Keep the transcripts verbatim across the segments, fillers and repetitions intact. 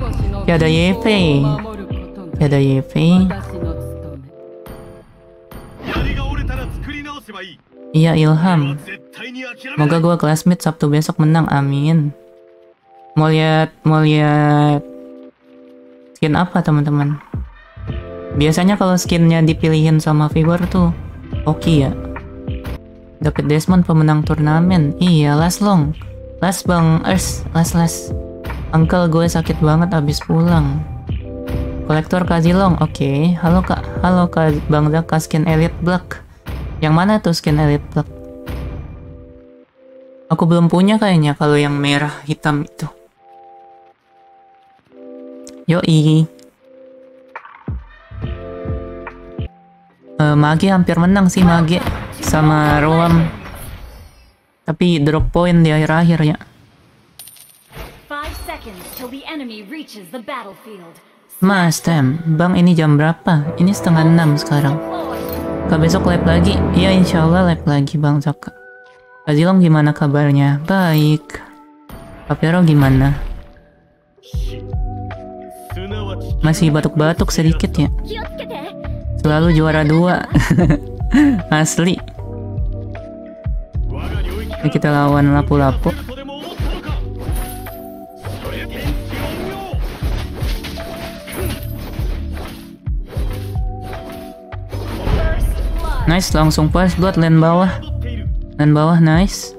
Tiada Y V. Tiada Y V. Iya Ilham. Semoga gue classmate Sabtu besok menang, amin. Mau lihat, mau lihat skin apa teman-teman? Biasanya kalau skinnya dipilihin sama viewer tuh oke ya. Dapat Desmond pemenang turnamen. Iya, last long. Last bang, Ers, last last. Uncle gue sakit banget abis pulang. Kolektor Kazilong, oke. Okay. Halo kak, halo kak Bang Zaka skin Elite Black. Yang mana tuh skin Elite Black? Aku belum punya kayaknya kalau yang merah hitam itu. Yoi. Uh, Mage hampir menang sih Mage sama Roam. Tapi drop point di akhir-akhir ya. Mas Tem, Bang ini jam berapa? Ini setengah enam sekarang. Kak besok live lagi? Iya insya Allah live lagi Bang Zaka. Kazilong gimana kabarnya? Baik. Kapero gimana? Masih batuk-batuk sedikit ya? Selalu juara dua. Asli. Ini kita lawan lapu-lapu. Nice, langsung pas buat lane bawah. Lane bawah nice.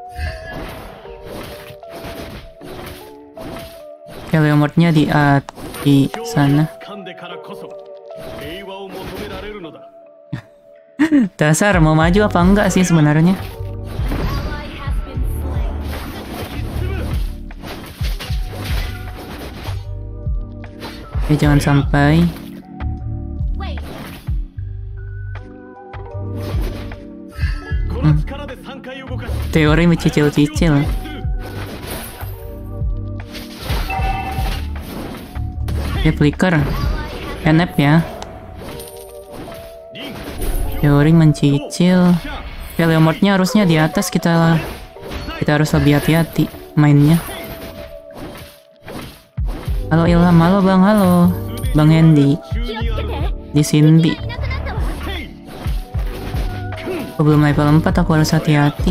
Keleomortnya di uh, di sana. Dasar mau maju apa enggak sih sebenarnya? Oke, jangan sampai. Hmm. Teori mencicil-cicil. Ya flicker. N F ya. Teori mencicil. Teleomortnya harusnya di atas, kita kita harus lebih hati-hati mainnya. Halo Ilham, halo Bang, halo Bang Hendy. Di Cindy. Aku belum level empat, aku harus hati-hati.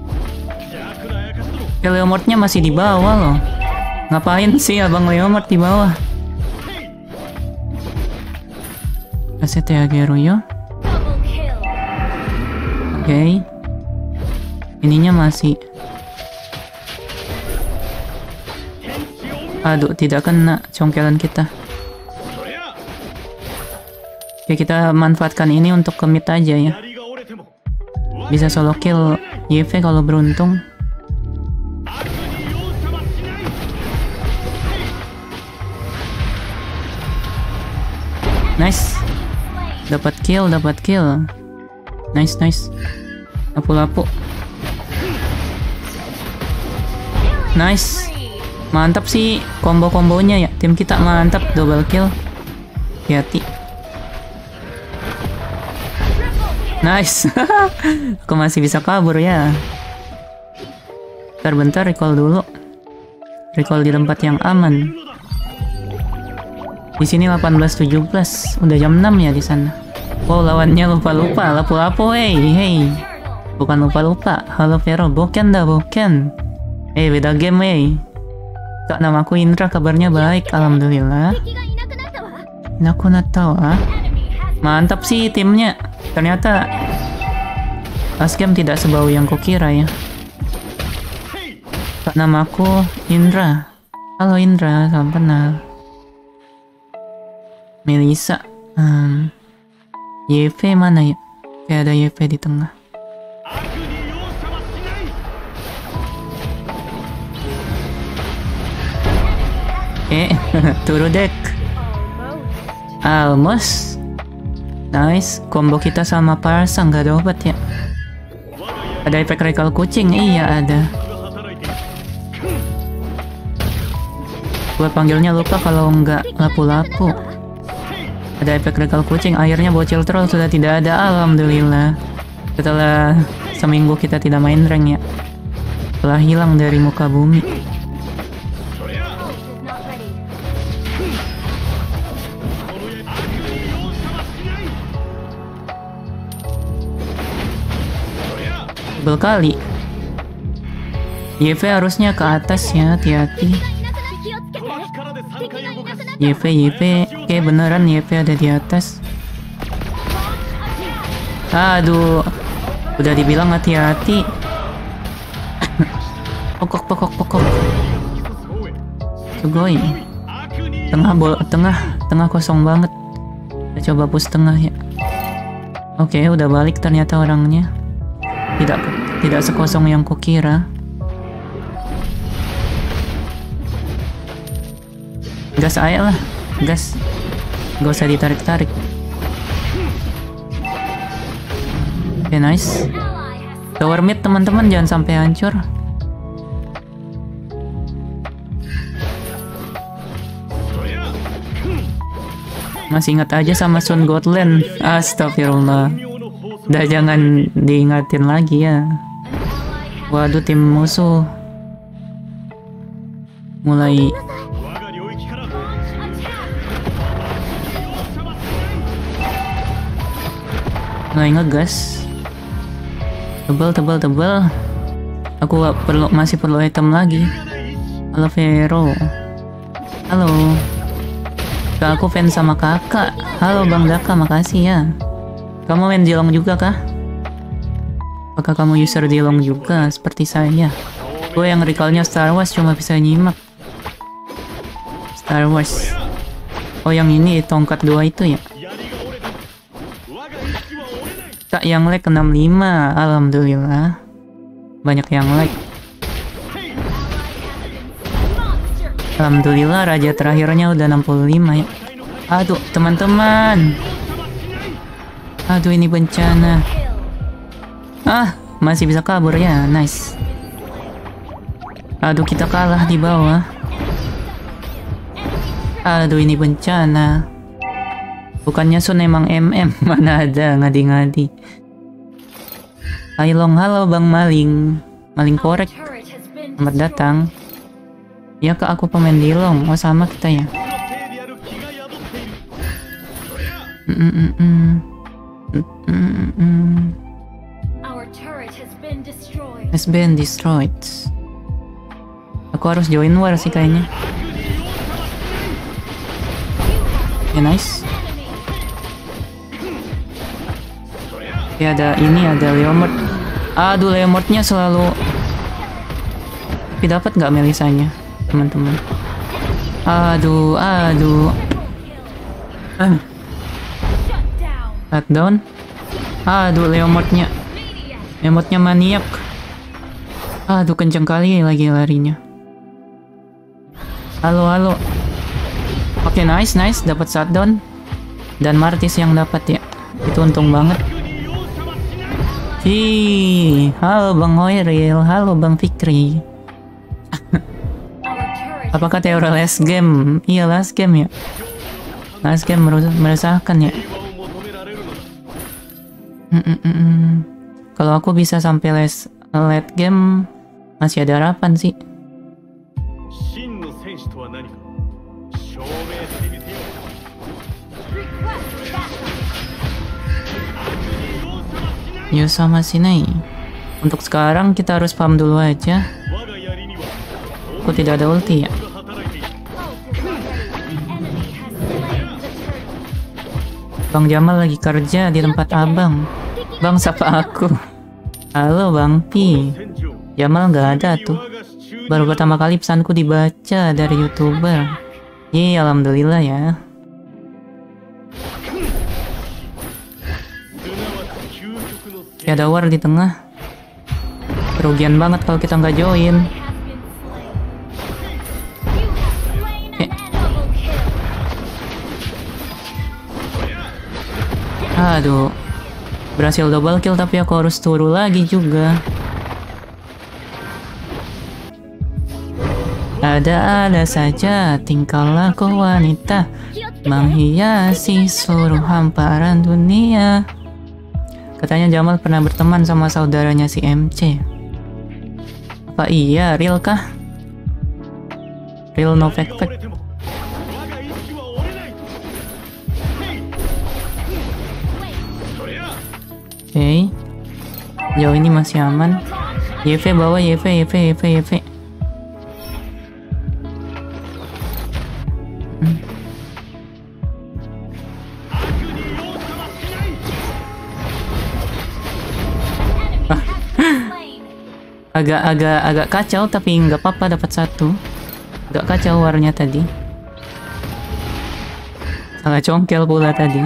Teleomortnya masih di bawah loh. Ngapain sih Abang Leomort di bawah? Aset ya Geruyo. Oke, okay. Ininya masih. Aduh, tidak kena congkelan kita. Oke, okay, kita manfaatkan ini untuk ke mid aja ya. Bisa solo kill Y V kalau beruntung. Nice. Dapat kill, dapat kill. Nice, nice. Lapu-lapu. Nice. Mantap sih combo-kombonya ya. Tim kita mantap, double kill. Hati-hati. Nice. Aku masih bisa kabur ya. Bentar-bentar recall dulu. Recall di tempat yang aman. Di sini delapan belas tujuh belas. Udah jam enam ya di sana. Wow, lawannya lupa-lupa, lapu-lapu, hey, hey. Bukan lupa-lupa, halo Vero, boken dah, boken. Eh, hey, beda game, hey. Kak, namaku Indra, kabarnya baik, alhamdulillah. Aku natawa. Mantap sih timnya. Ternyata last game tidak sebau yang kukira ya. Kak, namaku Indra. Halo Indra, salam kenal. Melisa. Hmm. Y V mana ya? Kayak ada Y V di tengah. Eh, turu deck. Almost. Nice. Combo kita sama Parsa nggak ada obat ya. Ada efek recall kucing? Iya ada. Gue panggilnya lupa kalau nggak lapu-lapu. Ada efek recall kucing, akhirnya bocil troll sudah tidak ada, alhamdulillah. Setelah seminggu kita tidak main rank ya. Telah hilang dari muka bumi. Tebel kali. Y V harusnya ke atas ya, hati-hati. Y V, Y V. Oke, beneran Y V ada di atas. Aduh. Udah dibilang hati-hati. Pokok, pokok, pokok. Sugoi. Tengah bola, tengah, tengah kosong banget. Kita coba push tengah ya. Oke, udah balik ternyata orangnya. Tidak, tidak sekosong yang kukira. Gas aja lah, gas. Gak usah ditarik-tarik. Oke, okay, nice. Tower mid teman-teman, jangan sampai hancur. Masih ingat aja sama Sun Gotland. Astagfirullah. Udah jangan diingatin lagi ya. Waduh, tim musuh mulai mulai ngegas. Tebal, tebal, tebal. Aku gak perlu, masih perlu item lagi. Halo Vero. Halo. Kak, aku fans sama kakak. Halo Bang Daka, makasih ya. Kamu main Dilong juga kah? Apakah kamu user Dilong juga seperti saya? Gue yang recallnya Star Wars cuma bisa nyimak. Star Wars. Oh, yang ini tongkat dua itu ya? Kak, yang like enam puluh lima. Alhamdulillah. Banyak yang like. Alhamdulillah, raja terakhirnya udah enam puluh lima ya. Aduh, teman-teman. Aduh, ini bencana. Ah, masih bisa kabur ya. Nice. Aduh, kita kalah di bawah. Aduh, ini bencana. Bukannya Sun emang M M. Mana ada, ngadi-ngadi. Hai Long, halo Bang Maling. Maling korek. Selamat datang. Ya kak, aku pemain Dilong. Oh, sama kita ya. Mm -mm -mm. Mm -mm -mm. Has been destroyed. Aku harus join war sih kayaknya. Ya, nice. Ya, ada ini, ada Leomord. Aduh, Leomordnya selalu. Tapi dapat nggak Melisanya, teman-teman? Aduh, aduh. Ah. Shutdown. Aduh, Leomordnya. Leomordnya maniak. Aduh, kenceng kali lagi larinya. Halo, halo. Oke, nice, nice. Dapat shutdown. Dan Martis yang dapat ya. Itu untung banget. Hi, halo Bang Hoiril, halo Bang Fikri. Apakah teori last game? Iya, last game ya. Last game meresahkan ya. Mm -mm -mm. Kalau aku bisa sampai last late game, masih ada harapan sih. Yo sama sini. Untuk sekarang kita harus farm dulu aja. Aku tidak ada ulti ya. Bang Jamal lagi kerja di tempat abang. Bang, sapa aku. Halo Bang Pi. Jamal nggak ada tuh. Baru pertama kali pesanku dibaca dari YouTuber. Iya, alhamdulillah ya. Ada war di tengah. Kerugian banget kalau kita nggak join. Eh. Aduh, berhasil double kill tapi aku harus turun lagi juga. Ada-ada saja tingkah laku wanita menghiasi seluruh hamparan dunia. Katanya Jamal pernah berteman sama saudaranya si M C. Apa iya? Real kah? Real, no fake fake. Oke. Okay. Jauh ini masih aman. Y V bawah, Y V, Y V, Y V, Y V. Hmm. agak agak agak kacau, tapi nggak apa-apa, dapat satu. Agak kacau warnya tadi. Sangat congkel pula tadi.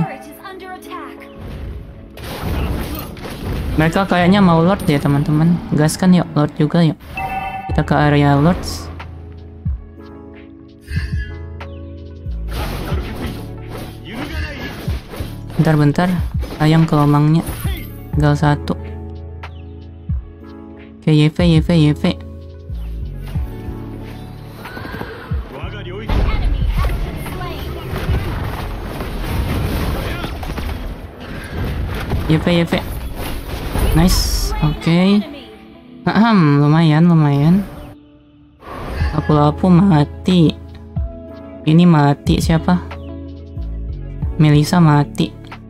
Mereka kayaknya mau Lord ya teman-teman. Gaskan yuk, Lord juga yuk. Kita ke area Lords. Bentar-bentar, sayang kelomangnya. Tinggal satu. Oke, Y V, Y V, Y V. Y V, Y V. Nice, oke. Okay. Ahem, lumayan, lumayan. Lapu-lapu mati. Ini mati siapa? Melissa mati.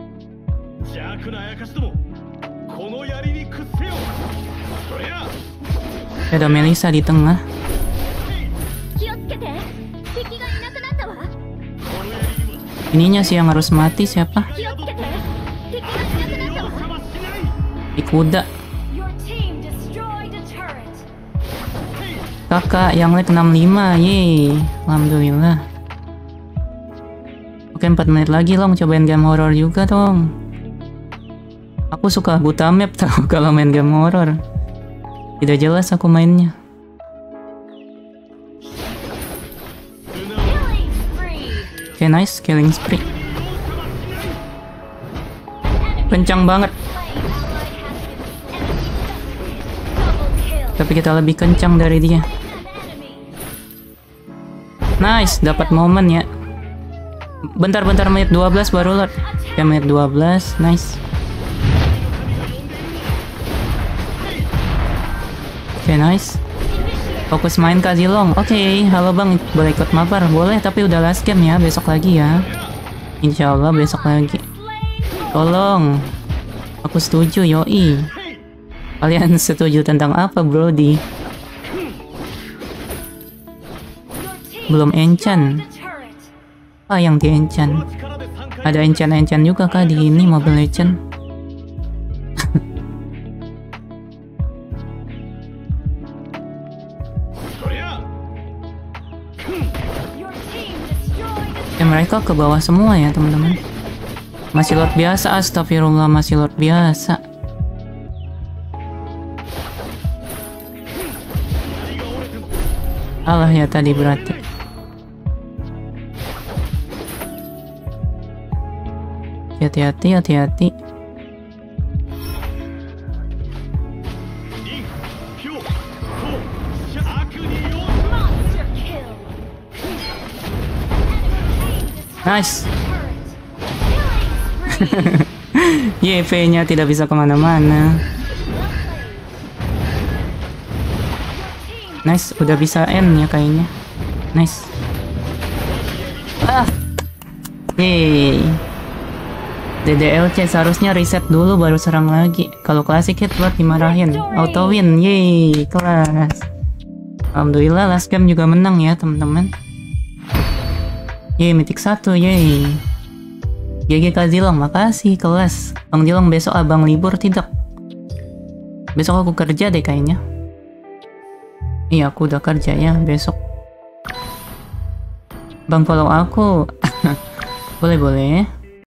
Ada Melissa di tengah. Ininya sih yang harus mati siapa? Di kuda. Kakak yang leg enam puluh lima, yeay. Alhamdulillah. Oke, empat menit lagi long, cobain game horror juga dong. Aku suka buta map tau kalau main game horror. Tidak jelas aku mainnya. Oke, nice, killing spree. Kencang banget. Tapi kita lebih kencang dari dia. Nice, dapat momen ya. Bentar-bentar, menit dua belas baru Lord. Ya, menit dua belas, nice. Oke, okay, nice. Fokus main Kak Zilong. Oke, okay, halo bang, boleh ikut mabar? Boleh, tapi udah last game ya, besok lagi ya. Insya Allah besok lagi. Tolong. Aku setuju, yoi. Kalian setuju tentang apa, Brody? Belum enchant. Apa yang di enchant? Ada enchant-enchant juga kah di ini Mobile Legend? Ya, mereka ke bawah semua ya teman-teman. Masih Lord biasa, astagfirullah, masih Lord biasa. Alah ya tadi berarti. Hati-hati, hati-hati. Nice. Y V-nya tidak bisa kemana-mana. Nice, udah bisa N ya kayaknya. Nice. Ah. Yeay. D D L C seharusnya reset dulu baru serang lagi. Kalau classic hit buat dimarahin. Auto win. Yeay, kelas. Alhamdulillah last game juga menang ya teman-teman. Yeay, mythic satu, yeay. G G Kak Zilong, makasih kelas. Bang Zilong, besok abang libur tidak? Besok aku kerja deh kayaknya. Iya, aku udah kerja ya besok. Bang follow aku. Boleh-boleh.